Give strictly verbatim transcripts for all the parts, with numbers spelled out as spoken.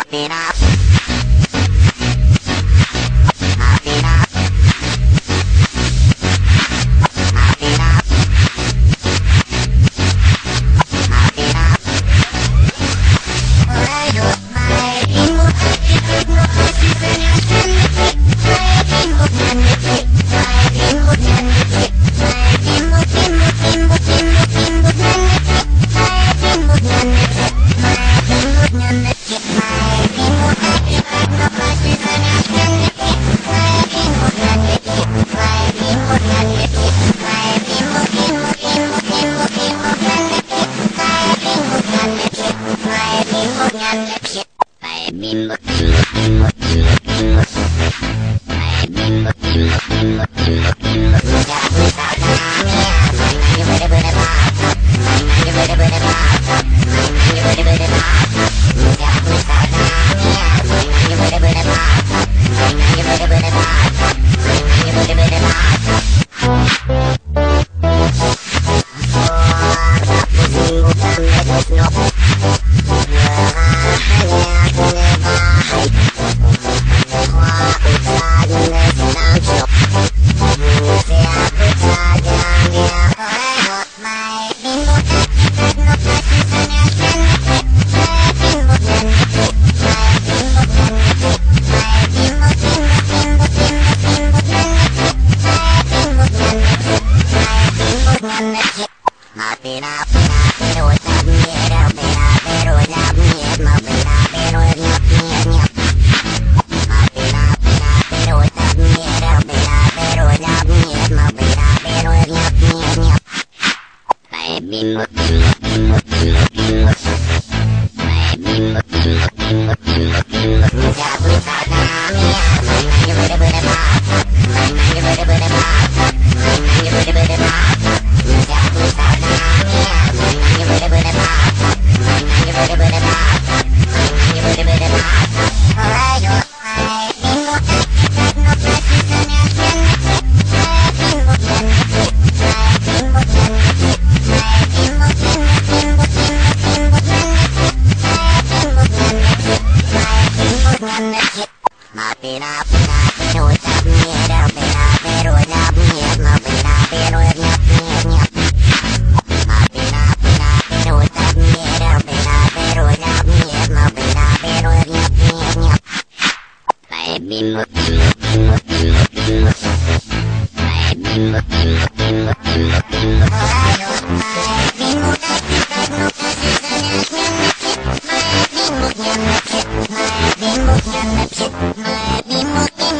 it up. Mop it up. Mop it up. Mop it up. Rayo, my imut, imut, no, season has been lit. My imut, imut, my imut, imut, my imut, imut, imut, imut, imut, my imut, imut, my imut, imut.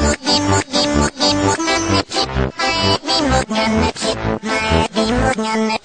Nyan